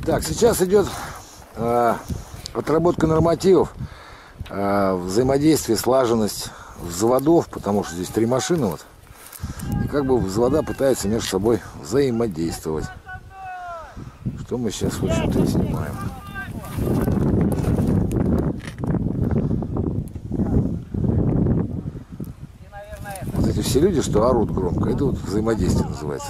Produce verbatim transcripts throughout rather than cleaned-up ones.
Так, сейчас идет э, отработка нормативов, э, взаимодействие, слаженность взводов, потому что здесь три машины вот. И как бы взвода пытаются между собой взаимодействовать. Что мы сейчас, в общем-то, и снимаем. Вот эти все люди, что орут громко, это вот взаимодействие называется.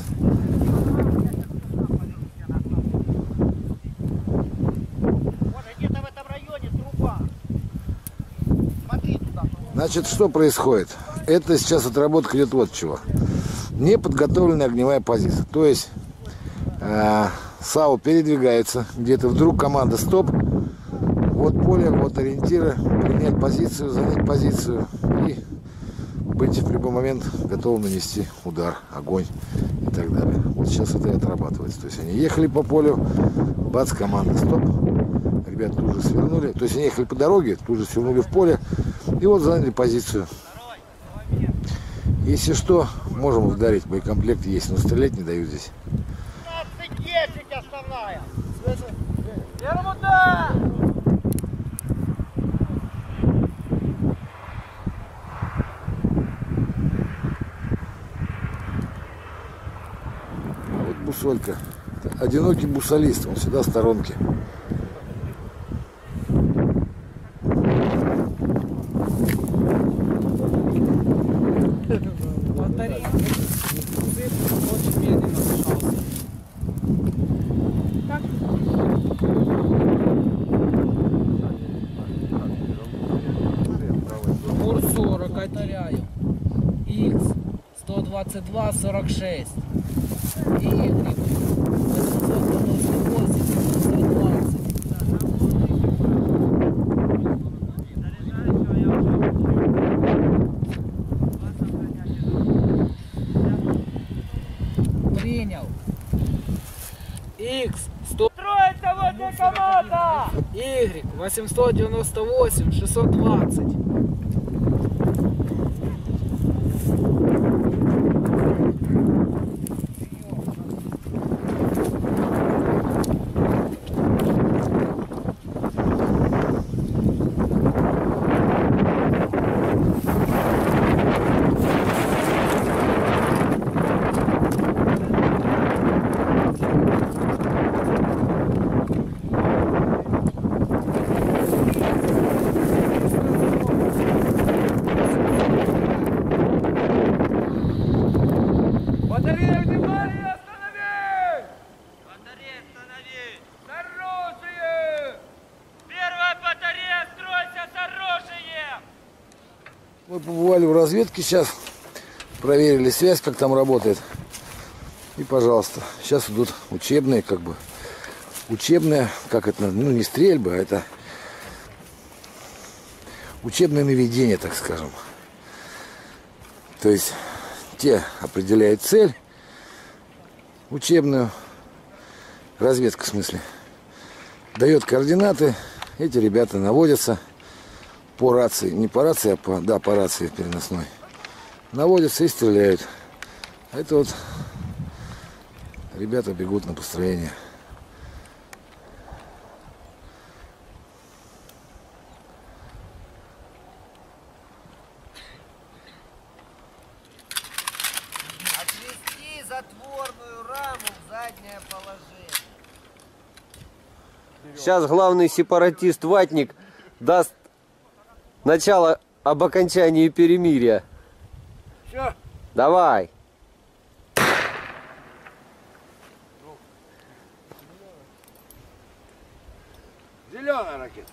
Значит, что происходит? Это сейчас отработка идет вот чего. Неподготовленная огневая позиция. То есть э, САУ передвигается, где-то вдруг команда стоп. Вот поле, вот ориентиры, принять позицию, занять позицию и быть в любой момент готовым нанести удар, огонь и так далее. Вот сейчас это и отрабатывается. То есть они ехали по полю, бац, команда стоп. Ребята тут же свернули. То есть они ехали по дороге, тут же свернули в поле и вот заняли позицию. Если что, можем ударить, боекомплект есть, но стрелять не дают здесь. Вот бусолька. Одинокий бусолист, он всегда в сторонке. Курс сорок, повторяю. Х сто двадцать два сорок шесть. Y восемьсот девяносто восемь девятьсот двадцать. Принял. Х сто. Строится вот команда. Y восемьсот девяносто восемь шестьсот двадцать. Мы побывали в разведке сейчас, проверили связь, как там работает. И, пожалуйста, сейчас идут учебные, как бы, учебные, как это, ну, не стрельбы, а это учебное наведение, так скажем. То есть те определяют цель учебную, разведка в смысле, дает координаты, эти ребята наводятся по рации, не по рации, а по, да, по рации переносной, наводятся и стреляют. Это вот ребята бегут на построение. Отвести затворную раму в заднее положение. Сейчас главный сепаратист Ватник даст начало об окончании перемирия. Все. Давай. Зеленая ракета.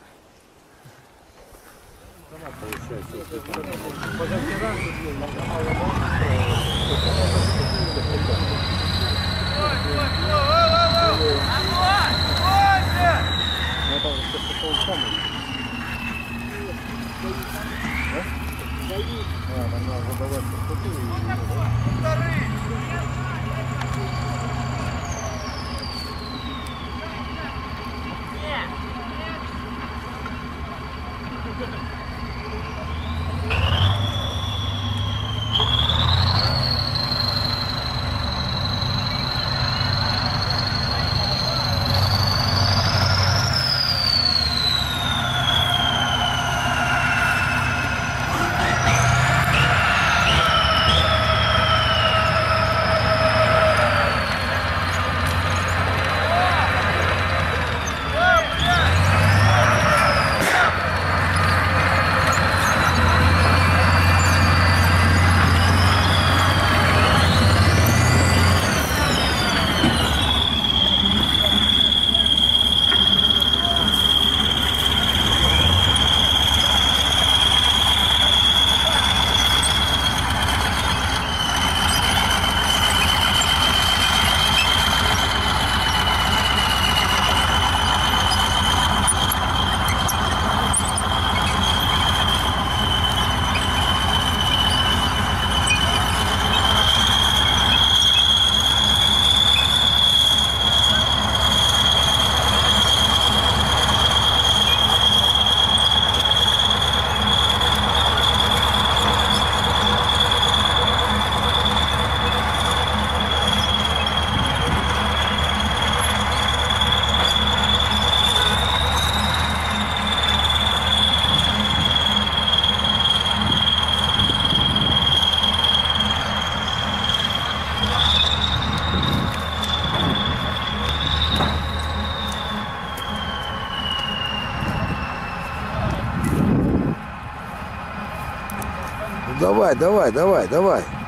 давай, давай, давай, давай.